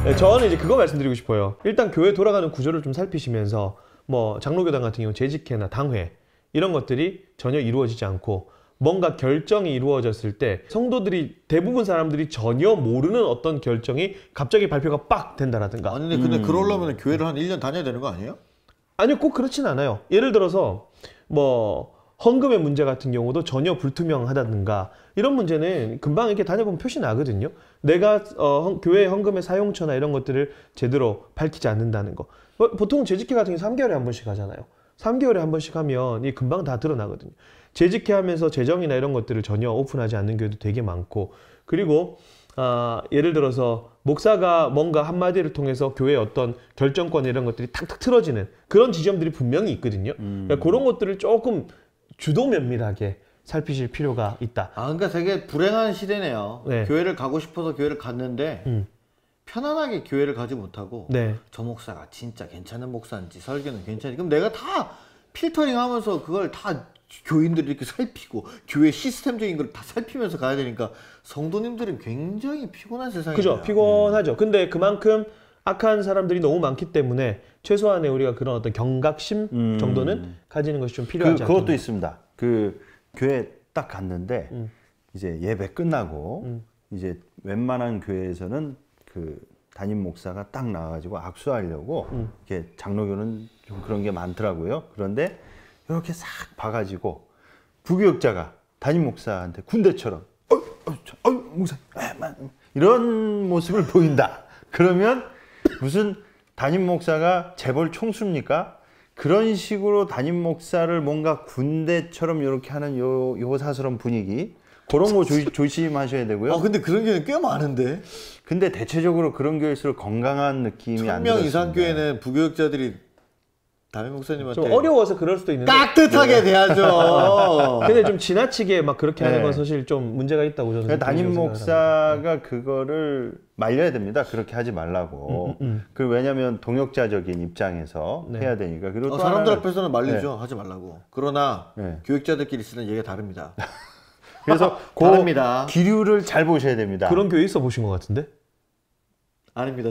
네, 저는 이제 그거 말씀드리고 싶어요. 일단 교회 돌아가는 구조를 좀 살피시면서 뭐 장로교단 같은 경우 재직회나 당회 이런 것들이 전혀 이루어지지 않고 뭔가 결정이 이루어졌을 때 성도들이 대부분 사람들이 전혀 모르는 어떤 결정이 갑자기 발표가 빡 된다라든가. 아니 근데 그러려면 교회를 한 1년 다녀야 되는 거 아니에요? 아니요, 꼭 그렇진 않아요. 예를 들어서 뭐 헌금의 문제 같은 경우도 전혀 불투명하다든가 이런 문제는 금방 이렇게 다녀보면 표시 나거든요. 내가 교회 헌금의 사용처나 이런 것들을 제대로 밝히지 않는다는 거. 보통 재직회 같은 경우 3개월에 한 번씩 하잖아요. 3개월에 한 번씩 하면 이 금방 다 드러나거든요. 재직회 하면서 재정이나 이런 것들을 전혀 오픈하지 않는 교회도 되게 많고, 그리고 예를 들어서 목사가 뭔가 한마디를 통해서 교회의 어떤 결정권 이런 것들이 탁탁 틀어지는 그런 지점들이 분명히 있거든요. 그러니까 그런 것들을 조금 주도 면밀하게 살피실 필요가 있다. 아, 그러니까 되게 불행한 시대네요. 네. 교회를 가고 싶어서 교회를 갔는데 편안하게 교회를 가지 못하고 네. 저 목사가 진짜 괜찮은 목사인지 설교는 괜찮지. 그럼 내가 다 필터링하면서 그걸 다 교인들이 이렇게 살피고 교회 시스템적인 걸 다 살피면서 가야 되니까 성도님들은 굉장히 피곤한 세상이에요. 그죠. 피곤하죠. 근데 그만큼 악한 사람들이 너무 많기 때문에 최소한의 우리가 그런 어떤 경각심 정도는 가지는 것이 좀 필요하지 않겠나. 그것도 있습니다. 그 교회 딱 갔는데 이제 예배 끝나고 이제 웬만한 교회에서는 그 담임 목사가 딱 나와가지고 악수하려고 이렇게 장로교는 좀 그런 게 많더라고요. 그런데 이렇게 싹 봐가지고 부교역자가 담임 목사한테 군대처럼 목사 이런 모습을 보인다. 그러면 무슨 담임 목사가 재벌 총수입니까? 그런 식으로 담임 목사를 뭔가 군대처럼 이렇게 하는 요 사스러운 분위기, 그런 거 조심하셔야 되고요. 아, 근데 그런 교회는 꽤 많은데. 근데 대체적으로 그런 교회일수록 건강한 느낌이 안 들어요. 1000명 이상 교회는 부교역자들이 담임 목사님한테 좀 어려워서 그럴 수도 있는데 깍듯하게 대하죠. 근데 좀 지나치게 막 그렇게 하는 네. 건 사실 좀 문제가 있다고 저는 그러니까 담임 목사가 그거를 말려야 됩니다. 그렇게 하지 말라고. 그 왜냐하면 동역자적인 입장에서 네. 해야 되니까. 그리고 또 사람들 하나는, 앞에서는 말리죠. 하지 말라고. 그러나 네. 교육자들끼리 쓰는 얘기가 다릅니다. 그래서 다릅니다. 기류를 잘 보셔야 됩니다. 그런 교회 있어 보신 것 같은데? 아닙니다.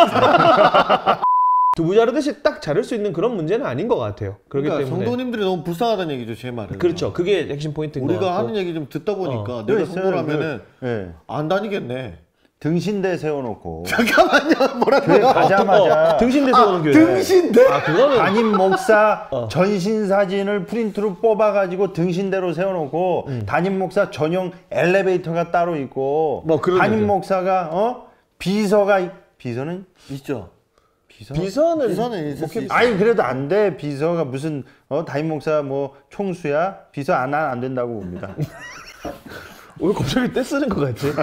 두부 자르듯이 딱 자를 수 있는 그런 문제는 아닌 것 같아요. 그렇기 그러니까 때문에 성도님들이 너무 불쌍하다는 얘기죠, 제 말은. 그렇죠. 그게 핵심 포인트인 것 같고. 우리가 하는 얘기 좀 듣다 보니까 내가 또 있어요. 성도를 하면은 네. 안 다니겠네. 등신대 세워놓고 잠깐만요. 교회 뭐라고요? 가자마자 등신대 세우는 교회. 등신대? 아, 그거는 담임 목사 전신 사진을 프린트로 뽑아가지고 등신대로 세워놓고 담임 목사 전용 엘리베이터가 따로 있고 뭐 그런 담임 거죠. 목사가 비서는 있죠. 비서는 있을 수 있어요. 아니 그래도 안 돼. 비서가 무슨 담임 목사 뭐 총수야? 비서 안 된다고 봅니다. 왜 갑자기 떼쓰는 것 같지?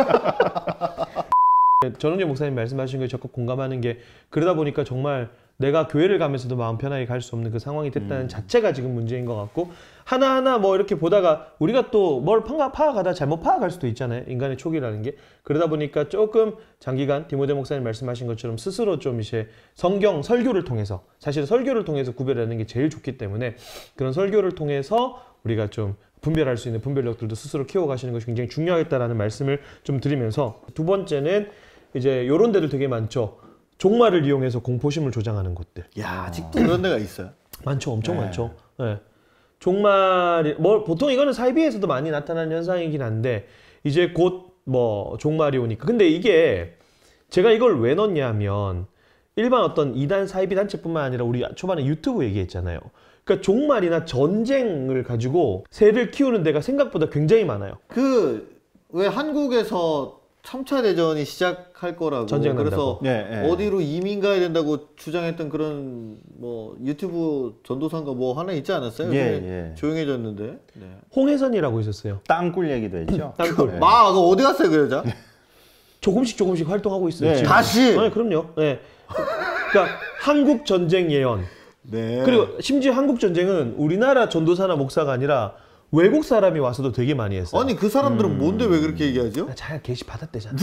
전웅재 목사님 말씀하신 거에 적극 공감하는 게, 그러다 보니까 정말 내가 교회를 가면서도 마음 편하게 갈 수 없는 그 상황이 됐다는 자체가 지금 문제인 것 같고, 하나하나 뭐 이렇게 보다가 우리가 또 뭘 파악하다 잘못 파악할 수도 있잖아요. 인간의 촉이라는 게. 그러다 보니까 조금 장기간 디모데 목사님 말씀하신 것처럼 스스로 좀 이제 성경 설교를 통해서, 사실 설교를 통해서 구별하는 게 제일 좋기 때문에 그런 설교를 통해서 우리가 좀 분별할 수 있는 분별력들도 스스로 키워가시는 것이 굉장히 중요하겠다라는 말씀을 좀 드리면서, 두 번째는 이제 요런 데들 되게 많죠. 종말을 이용해서 공포심을 조장하는 곳들. 야, 아직도 그런 데가 있어요. 많죠. 엄청 많죠. 네. 종말이 보통 이거는 사이비에서도 많이 나타나는 현상이긴 한데, 이제 곧 뭐 종말이 오니까. 근데 이게 제가 이걸 왜 넣냐면, 일반 어떤 이단 사이비 단체뿐만 아니라 우리 초반에 유튜브 얘기했잖아요. 그러니까 종말이나 전쟁을 가지고 새를 키우는 데가 생각보다 굉장히 많아요. 왜 한국에서 3차 대전이 시작할 거라고, 전쟁 그래서 네. 어디로 이민 가야 된다고 주장했던 그런 뭐 유튜브 전도사인가 뭐 하나 있지 않았어요? 예. 조용해졌는데. 네. 홍혜선이라고 있었어요. 땅굴 얘기도 했죠. 땅굴. 네. 그거 어디 갔어요, 그 여자? 조금씩 활동하고 있어요. 네. 지금. 다시? 네, 그럼요. 네. 그러니까 한국 전쟁 예언. 네. 그리고 심지어 한국 전쟁은 우리나라 전도사나 목사가 아니라 외국 사람이 와서도 되게 많이 했어요. 아니 그 사람들은 뭔데 왜 그렇게 얘기하죠? 자기가 게시 받았대잖아.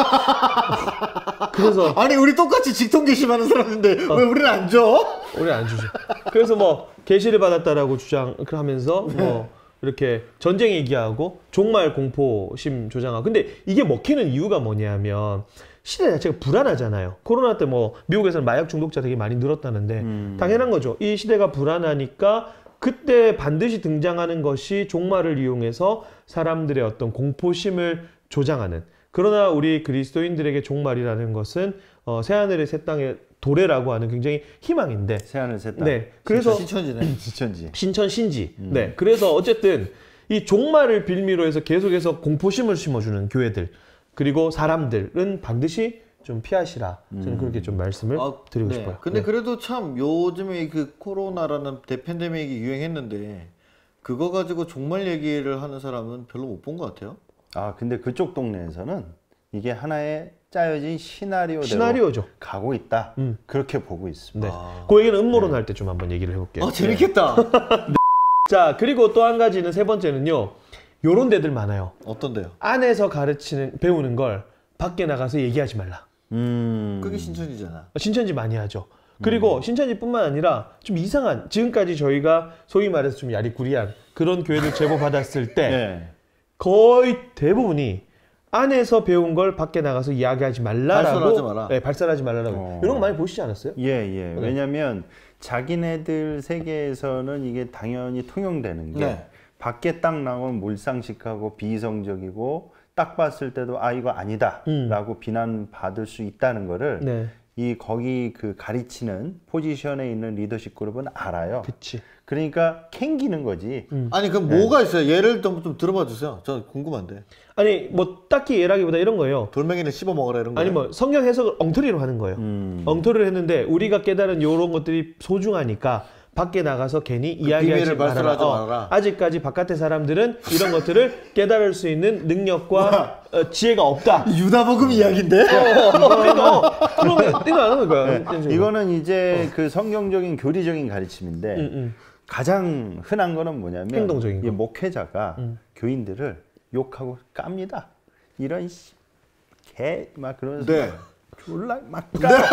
그래서 아니 우리 똑같이 직통 게시하는 사람인데 왜 우리는 안 줘? 우리 안 주죠. 그래서 뭐 게시를 받았다라고 주장을 하면서 뭐 이렇게 전쟁 얘기하고 종말 공포심 조장하고. 근데 이게 먹히는 이유가 뭐냐면 시대 자체가 불안하잖아요. 코로나 때 뭐 미국에서는 마약 중독자 되게 많이 늘었다는데 당연한 거죠. 이 시대가 불안하니까 그때 반드시 등장하는 것이 종말을 이용해서 사람들의 어떤 공포심을 조장하는. 그러나 우리 그리스도인들에게 종말이라는 것은 새하늘의 새 땅의 도래라고 하는 굉장히 희망인데. 새하늘 새 땅. 네. 그래서 신천지네. 지천지. 신천 신지. 네. 그래서 어쨌든 이 종말을 빌미로 해서 계속해서 공포심을 심어주는 교회들 그리고 사람들은 반드시 좀 피하시라. 저는 그렇게 좀 말씀을 드리고 싶어요. 근데 네. 그래도 참 요즘에 그 코로나라는 대팬데믹이 유행했는데 그거 가지고 종말 얘기를 하는 사람은 별로 못 본 것 같아요. 아 근데 그쪽 동네에서는 이게 하나의 짜여진 시나리오대로 시나리오죠. 가고 있다. 그렇게 보고 있습니다. 네. 그 얘기는 음모론 할 때 좀 한번 얘기를 해볼게요. 재밌겠다. 자, 그리고 또 한 가지는 세 번째는요. 요런 데들 많아요. 어떤데요? 안에서 배우는 걸 밖에 나가서 얘기하지 말라. 그게 신천지잖아. 신천지 많이 하죠. 그리고 신천지뿐만 아니라 좀 이상한, 지금까지 저희가 소위 말해서 좀 야리꾸리한 그런 교회들 제보 받았을 때 네. 거의 대부분이 안에서 배운 걸 밖에 나가서 이야기하지 말라라고. 발설하지 마라. 네, 발설하지 말라라고. 이런 거 많이 보시지 않았어요? 예. 왜냐면 자기네들 세계에서는 이게 당연히 통용되는 게 네. 밖에 딱 나오면 몰상식하고 비이성적이고 딱 봤을 때도 아 이거 아니다라고 비난받을 수 있다는 거를 네. 이 거기 그 가르치는 포지션에 있는 리더십 그룹은 알아요. 그치. 그러니까 캥기는 거지. 아니 그럼 뭐가 있어요? 예를 좀 들어봐 주세요. 저 궁금한데. 아니, 뭐 딱히 예라기보다 이런 거예요. 돌멩이는 씹어 먹어라 이런 거. 아니 뭐 성경 해석을 엉터리로 하는 거예요. 엉터리를 했는데 우리가 깨달은 이런 것들이 소중하니까 밖에 나가서 괜히 이야기하지 비밀을 발설하지 말아라. 말아라. 아직까지 바깥의 사람들은 이런 것들을 깨달을 수 있는 능력과 지혜가 없다. 유다복음 이야기인데. 그러면 이거 안 하는 거야. 이거는 이제 그 성경적인 교리적인 가르침인데 가장 흔한 거는 뭐냐면 행동적인 이 거. 목회자가 교인들을 욕하고 깝니다. 이런 개 막 그러면서 네. 졸라 막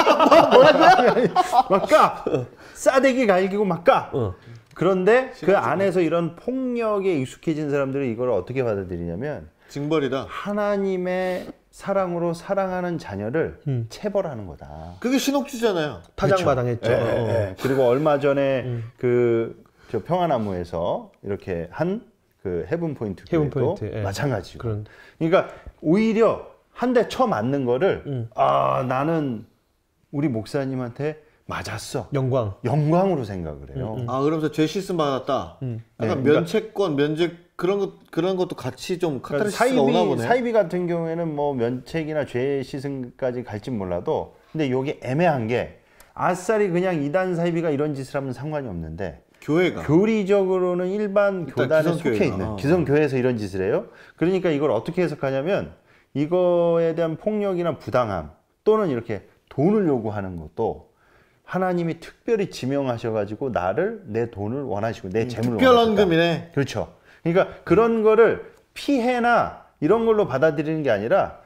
까. 막 까. 싸대기 갈기고 막 까. 그런데 그 안에서 이런 폭력에 익숙해진 사람들이 이걸 어떻게 받아들이냐면 징벌이다. 하나님의 사랑으로 사랑하는 자녀를 체벌하는 거다. 그게 신옥주잖아요. 파장마당했죠. 예. 그리고 얼마 전에 저 평화나무에서 이렇게 한 그 헤븐 포인트 헤븐 교회도 포인트, 예. 마찬가지고. 그런. 그러니까 오히려 한 대 쳐 맞는 거를 아 나는 우리 목사님한테 맞았어. 영광으로 생각을 해요. 아 그러면서 죄 씻음 받았다. 약간 네, 그러니까- 면책권, 면책 그런 것도 같이 좀 그러니까 카타르시스가 오나 보네. 사이비 같은 경우에는 뭐 면책이나 죄 씻음까지 갈지 몰라도 근데 이게 애매한 게 아싸리 그냥 이단 사이비가 이런 짓을 하면 상관이 없는데 교회가 교리적으로는 일반 일단 교단에 기성교회가. 속해 있는 기성교회에서 이런 짓을 해요. 그러니까 이걸 어떻게 해석하냐면 이거에 대한 폭력이나 부당함 또는 이렇게 돈을 요구하는 것도 하나님이 특별히 지명하셔가지고 내 돈을 원하시고 내 재물을 특별헌금이네. 그렇죠. 그러니까 그런 거를 피해나 이런 걸로 받아들이는 게 아니라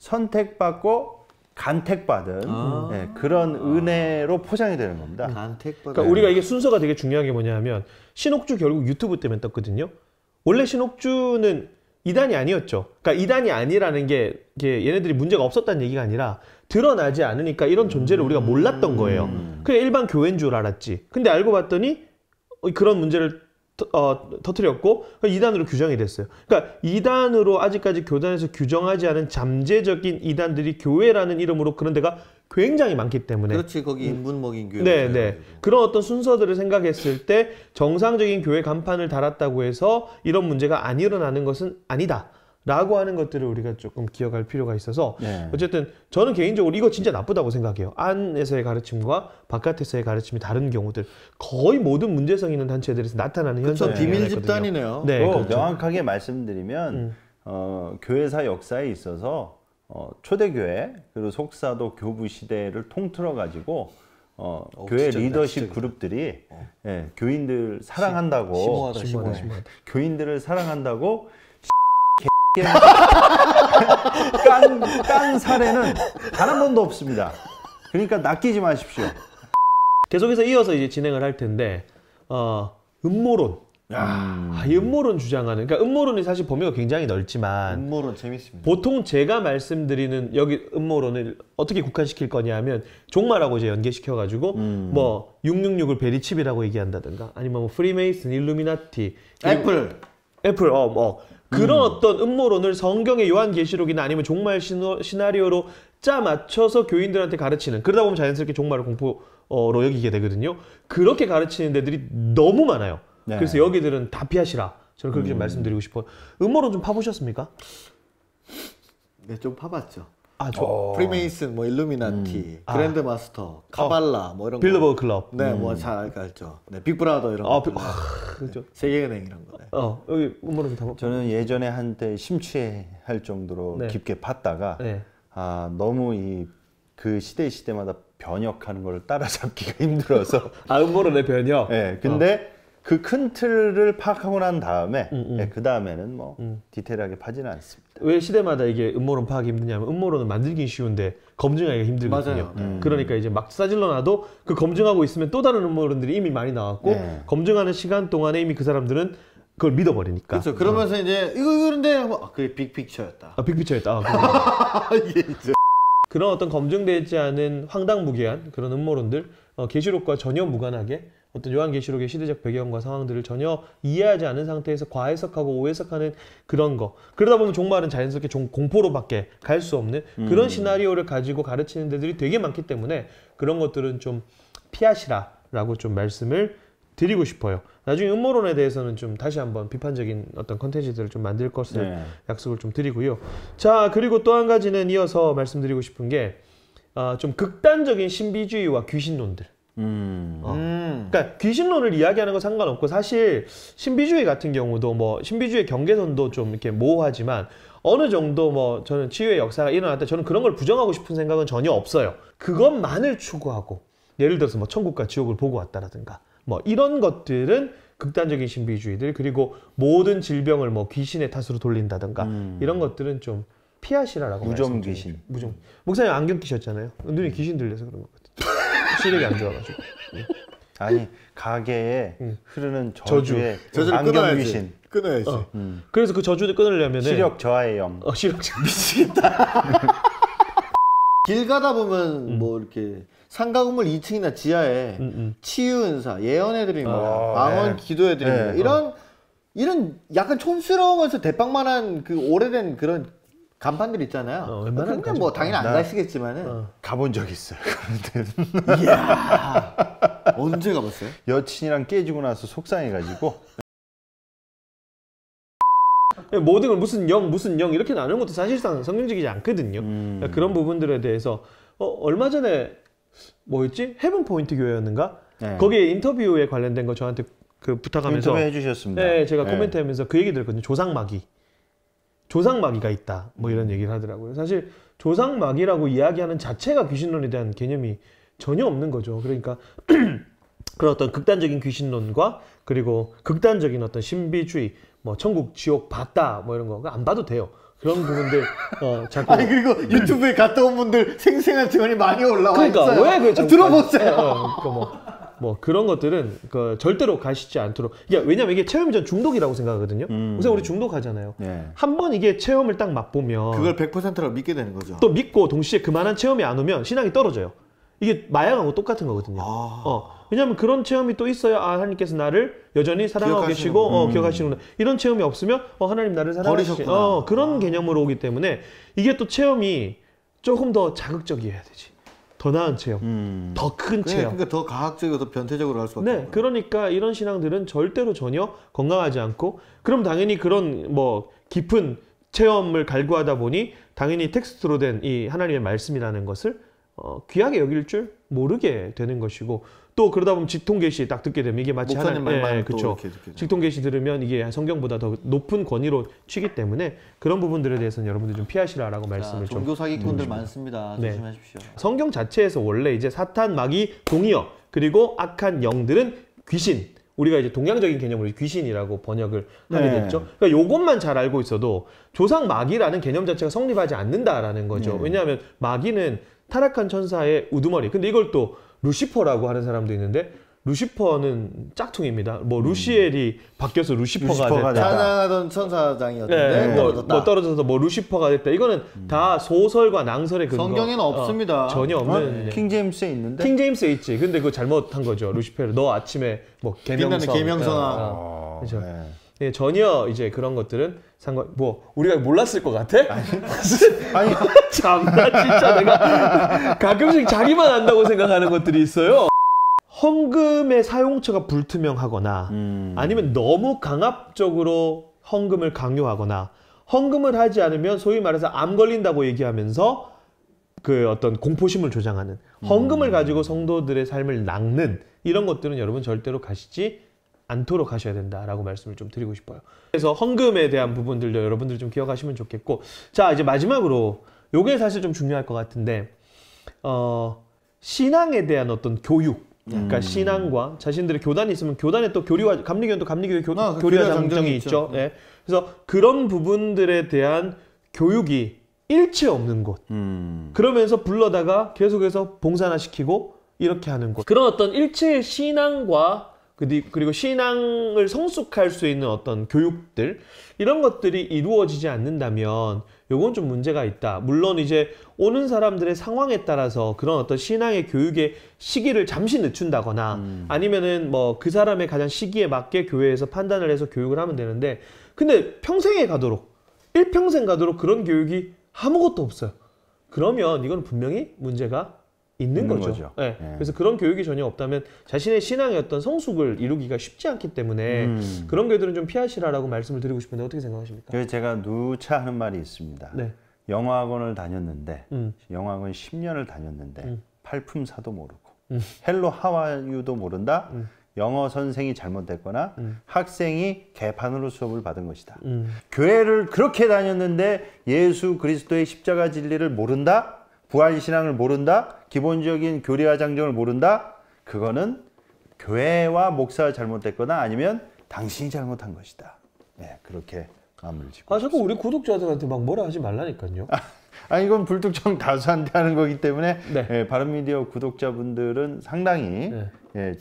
선택받고 간택받은 그런 은혜로 포장이 되는 겁니다. 간택받아. 그러니까 우리가 이게 순서가 되게 중요한 게 뭐냐면 신옥주 결국 유튜브 때문에 떴거든요. 원래 신옥주는 이단이 아니었죠. 그러니까 이단이 아니라는 게 얘네들이 문제가 없었다는 얘기가 아니라 드러나지 않으니까 이런 존재를 우리가 몰랐던 거예요. 그냥 일반 교회인 줄 알았지. 근데 알고 봤더니 그런 문제를 터뜨렸고 이단으로 규정이 됐어요. 그러니까 이단으로 아직까지 교단에서 규정하지 않은 잠재적인 이단들이 교회라는 이름으로 그런 데가 굉장히 많기 때문에 그렇지 거기 인분 먹인 교회. 네. 그런 어떤 순서들을 생각했을 때 정상적인 교회 간판을 달았다고 해서 이런 문제가 안 일어나는 것은 아니다. 라고 하는 것들을 우리가 조금 기억할 필요가 있어서 어쨌든 저는 개인적으로 이거 진짜 나쁘다고 생각해요. 안에서의 가르침과 바깥에서의 가르침이 다른 경우들 거의 모든 문제성 있는 단체들에서 나타나는 현상이 비밀 집단이네요. 네, 또 그렇죠. 명확하게 말씀드리면 교회사 역사에 있어서 초대교회 그리고 속사도 교부 시대를 통틀어 가지고 교회 진짜 리더십 진짜 그룹들이 교인들 사랑한다고 심오하다. 교인들을 사랑한다고 깐 사례는 단 한 번도 없습니다. 그러니까 낚이지 마십시오. 계속해서 이어서 이제 진행을 할 텐데 음모론 이 음모론 주장하는, 그러니까 음모론이 사실 범위가 굉장히 넓지만 음모론 재밌습니다. 보통 제가 말씀드리는 여기 음모론을 어떻게 국한시킬 거냐면 종말하고 이제 연계시켜가지고 뭐 666을 베리칩이라고 얘기한다든가 아니면 뭐 프리메이슨, 일루미나티, 애플, 그런 어떤 음모론을 성경의 요한계시록이나 아니면 종말 시나리오로 짜 맞춰서 교인들한테 가르치는, 그러다 보면 자연스럽게 종말을 공포로 여기게 되거든요. 그렇게 가르치는 데들이 너무 많아요. 네. 그래서 여기들은 다 피하시라. 저는 그렇게 좀 말씀드리고 싶어요. 음모론 좀 파보셨습니까? 네, 좀 파봤죠. 프리메이슨, 뭐 일루미나티, 그랜드 마스터, 카발라, 뭐 이런 빌더버그 클럽. 네, 뭐 잘 알죠. 네, 빅브라더 이런 거. 그렇죠. 세계은행 이런 거. 네. 여기 음모론 좀 저는 예전에 한때 심취할 정도로 네. 깊게 봤다가 네. 너무 그 시대마다 변혁하는 걸 따라잡기가 힘들어서 음모론의 변형. 네, 근데 그 큰 틀을 파악하고 난 다음에 그 다음에는 뭐 디테일하게 파지는 않습니다. 왜 시대마다 이게 음모론 파악이 힘드냐면 음모론은 만들긴 쉬운데 검증하기가 힘들거든요. 맞아요. 그러니까 이제 막 싸질러 놔도 그 검증하고 있으면 또 다른 음모론들이 이미 많이 나왔고 검증하는 시간 동안에 이미 그 사람들은 그걸 믿어버리니까. 그렇죠. 그러면서 이제 이거 그런데 그게 빅픽처였다. 빅피처였다. 그런 어떤 검증되지 않은 황당무계한 그런 음모론들, 계시록과 전혀 무관하게 어떤 요한계시록의 시대적 배경과 상황들을 전혀 이해하지 않은 상태에서 과해석하고 오해석하는 그런 거. 그러다 보면 종말은 자연스럽게 공포로밖에 갈 수 없는 그런 시나리오를 가지고 가르치는 데들이 되게 많기 때문에 그런 것들은 좀 피하시라라고 좀 말씀을 드리고 싶어요. 나중에 음모론에 대해서는 좀 다시 한번 비판적인 어떤 컨텐츠들을 좀 만들 것을 약속을 좀 드리고요. 자, 그리고 또 한 가지는 이어서 말씀드리고 싶은 게 좀 극단적인 신비주의와 귀신론들. 그러니까 귀신론을 이야기하는 건 상관없고 사실 신비주의 같은 경우도 뭐 신비주의 경계선도 좀 이렇게 모호하지만 어느 정도 뭐 저는 치유의 역사가 일어날 때 저는 그런 걸 부정하고 싶은 생각은 전혀 없어요. 그것만을 추구하고 예를 들어서 뭐 천국과 지옥을 보고 왔다라든가 뭐 이런 것들은 극단적인 신비주의들, 그리고 모든 질병을 뭐 귀신의 탓으로 돌린다든가 이런 것들은 좀 피하시라라고 무좀 귀신. 무좀. 목사님 안경 끼셨잖아요. 눈이 귀신 들려서 그런 것 같아요. 시력이 안 좋아가지고. 아니 가게에 흐르는 저주의 저주를 안경 끊어야지. 귀신. 끊어야지. 그래서 그 저주를 끊으려면 시력 저하의 영. 시력 길 가다 보면 뭐 이렇게 상가 건물 2층이나 지하에 치유 은사, 예언해 드립니다. 망원 기도해 드립니다. 이런 약간 촌스러우면서 대빵만한 그 오래된 그런 간판들 있잖아요. 웬만하면 근데 뭐 당연히 안 가시겠지만은 가본 적 있어요. 이야. 언제 가봤어요? 여친이랑 깨지고 나서 속상해가지고 모든 걸 무슨 영 이렇게 나누는 것도 사실상 성경적이지 않거든요. 그러니까 그런 부분들에 대해서 얼마 전에 뭐였지? 헤븐 포인트 교회였는가? 거기에 인터뷰에 관련된 거 저한테 그 부탁하면서 인터뷰 해주셨습니다. 네, 제가 코멘트하면서 그 얘기 들었거든요. 조상마귀가 있다. 뭐 이런 얘기를 하더라고요. 사실 조상마귀라고 이야기하는 자체가 귀신론에 대한 개념이 전혀 없는 거죠. 그러니까 그런 어떤 극단적인 귀신론과 그리고 극단적인 어떤 신비주의, 뭐 천국, 지옥 봤다 뭐 이런 거 안 봐도 돼요. 그런 부분들 자꾸 아니 그리고 유튜브에 갔다 온 분들 생생한 증언이 많이 올라와 그러니까 있어요. 왜 그걸 들어보세요. 그러니까 뭐 그런 것들은 절대로 가시지 않도록. 왜냐면 이게 체험이 전 중독이라고 생각하거든요. 우선 우리 중독하잖아요. 한 번 이게 체험을 딱 맛보면 그걸 100%라고 믿게 되는 거죠. 또 믿고 동시에 그만한 체험이 안 오면 신앙이 떨어져요. 이게 마약하고 똑같은 거거든요. 왜냐하면 그런 체험이 또 있어야 하나님께서 나를 여전히 사랑하고 계시고 기억하시는구나. 이런 체험이 없으면 하나님 나를 사랑하시고 그런 개념으로 오기 때문에 이게 또 체험이 조금 더 자극적이어야 되지. 더 나은 체험, 더 큰 체험. 그러니까 더 과학적이고 더 변태적으로 할 수밖에 없어요. 그러니까 이런 신앙들은 절대로 전혀 건강하지 않고, 그럼 당연히 그런 뭐 깊은 체험을 갈구하다 보니 당연히 텍스트로 된 이 하나님의 말씀이라는 것을 귀하게 여길 줄 모르게 되는 것이고, 또 그러다 보면 직통계시 딱 듣게 되면 이게 마치 목사님 말만 그렇죠. 직통계시 들으면 이게 성경보다 더 높은 권위로 치기 때문에 그런 부분들에 대해서는 여러분들 좀 피하시라라고 말씀을 좀. 종교 사기꾼들 많습니다. 조심하십시오. 성경 자체에서 원래 이제 사탄, 마귀, 동의어 그리고 악한 영들은 귀신. 우리가 이제 동양적인 개념으로 귀신이라고 번역을 하게 됐죠. 그러니까 요것만 잘 알고 있어도 조상 마귀라는 개념 자체가 성립하지 않는다라는 거죠. 왜냐하면 마귀는 타락한 천사의 우두머리. 근데 이걸 또 루시퍼라고 하는 사람도 있는데 루시퍼는 짝퉁입니다. 뭐 루시엘이 바뀌어서 루시퍼가 루시퍼가 됐다. 찬양하던 천사장이었는데 네, 뭐 떨어져서 뭐 루시퍼가 됐다. 이거는 다 소설과 낭설의 근거. 성경에는 없습니다. 전혀 없는. 어? 킹제임스에 있는데. 킹제임스에 있지. 근데 그거 잘못한 거죠. 루시페르. 너 아침에 뭐 빛나는 계명성. 계명성아. 그렇죠. 네. 네, 전혀 이제 그런 것들은 뭐 우리가 몰랐을 것 같아? 아니 참나 진짜 내가 가끔씩 자기만 안다고 생각하는 것들이 있어요. 헌금의 사용처가 불투명하거나 아니면 너무 강압적으로 헌금을 강요하거나 헌금을 하지 않으면 소위 말해서 암 걸린다고 얘기하면서 그 어떤 공포심을 조장하는 헌금을 가지고 성도들의 삶을 낚는 이런 것들은 여러분 절대로 가시지 않도록 하셔야 된다라고 말씀을 좀 드리고 싶어요. 그래서 헌금에 대한 부분들도 여러분들이 좀 기억하시면 좋겠고, 자 이제 마지막으로 요게 사실 좀 중요할 것 같은데 신앙에 대한 어떤 교육, 그러니까 신앙과 자신들의 교단이 있으면 교단에 또 교리와 감리교는 또 감리교의 교리와 장정이 있죠. 네. 그래서 그런 부분들에 대한 교육이 일체 없는 곳. 그러면서 불러다가 계속해서 봉사나 시키고 이렇게 하는 곳. 그런 어떤 일체의 신앙과 그리고 신앙을 성숙할 수 있는 어떤 교육들 이런 것들이 이루어지지 않는다면 요건 좀 문제가 있다. 물론 이제 오는 사람들의 상황에 따라서 그런 어떤 신앙의 교육의 시기를 잠시 늦춘다거나 아니면은 뭐 그 사람의 가장 시기에 맞게 교회에서 판단을 해서 교육을 하면 되는데 근데 평생에 가도록 일평생 가도록 그런 교육이 아무것도 없어요. 그러면 이건 분명히 문제가 있는 거죠. 네. 네. 그래서 그런 교육이 전혀 없다면 자신의 신앙의 어떤 성숙을 이루기가 쉽지 않기 때문에 그런 교회들은 좀 피하시라라고 말씀을 드리고 싶은데 어떻게 생각하십니까? 그래서 제가 누차 하는 말이 있습니다. 네. 영어학원을 다녔는데 영어학원 10년을 다녔는데 팔품사도 모르고 헬로 하와유도 모른다. 영어 선생이 잘못됐거나 학생이 개판으로 수업을 받은 것이다. 교회를 그렇게 다녔는데 예수 그리스도의 십자가 진리를 모른다? 부활신앙을 모른다? 기본적인 교리와 장정을 모른다? 그거는 교회와 목사가 잘못됐거나 아니면 당신이 잘못한 것이다. 네, 그렇게 마음을 짓고 자꾸 우리 구독자들한테 막 뭐라 하지 말라니까요. 이건 불특정 다수한테 하는 거기 때문에 네. 예, 바른미디어 구독자분들은 상당히 네. 예,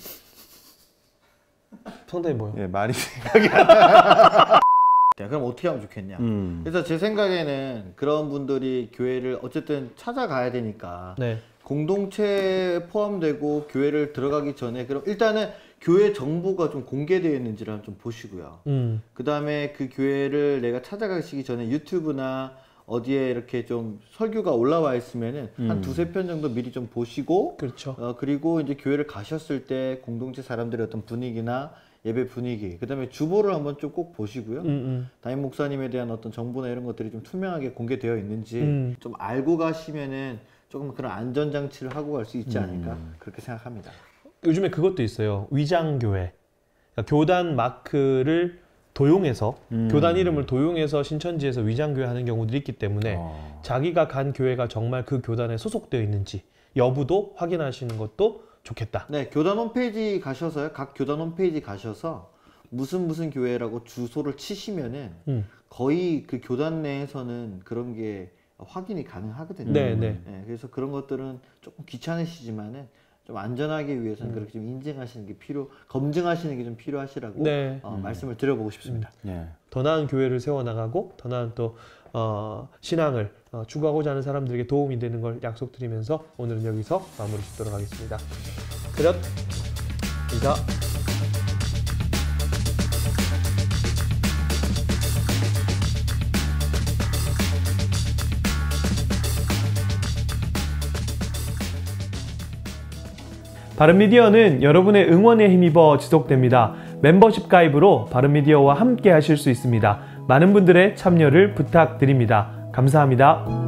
상당히 뭐요? 예, 말이 생각이 안 나. 그럼 어떻게 하면 좋겠냐. 그래서 제 생각에는 그런 분들이 교회를 어쨌든 찾아가야 되니까 네. 공동체에 포함되고 교회를 들어가기 전에 그럼 일단은 교회 정보가 좀 공개되어 있는지를 좀 보시고요. 그 다음에 그 교회를 내가 찾아가시기 전에 유튜브나 어디에 이렇게 좀 설교가 올라와 있으면은 한 두세 편 정도 미리 좀 보시고 그렇죠. 그리고 이제 교회를 가셨을 때 공동체 사람들의 어떤 분위기나 예배 분위기, 그 다음에 주보를 한번 좀 꼭 보시고요. 담임 목사님에 대한 어떤 정보나 이런 것들이 좀 투명하게 공개되어 있는지 좀 알고 가시면은 조금 그런 안전장치를 하고 갈 수 있지 않을까 그렇게 생각합니다. 요즘에 그것도 있어요. 위장교회. 그러니까 교단 마크를 도용해서 교단 이름을 도용해서 신천지에서 위장교회 하는 경우들이 있기 때문에 자기가 간 교회가 정말 그 교단에 소속되어 있는지 여부도 확인하시는 것도 좋겠다. 네, 교단 홈페이지 가셔서요. 각 교단 홈페이지 가셔서 무슨 교회라고 주소를 치시면은 거의 그 교단 내에서는 그런 게 확인이 가능하거든요. 네. 네, 그래서 그런 것들은 조금 귀찮으시지만은 좀 안전하기 위해서는 그렇게 좀 인증하시는 게 검증하시는 게 좀 필요하시라고 네. 말씀을 드려보고 싶습니다. 예. 더 나은 교회를 세워나가고 더 나은 또 신앙을 추구하고자 하는 사람들에게 도움이 되는 걸 약속드리면서 오늘은 여기서 마무리 짓도록 하겠습니다. 그릇 인사. 바른미디어는 여러분의 응원에 힘입어 지속됩니다. 멤버십 가입으로 바른미디어와 함께 하실 수 있습니다. 많은 분들의 참여를 부탁드립니다. 감사합니다.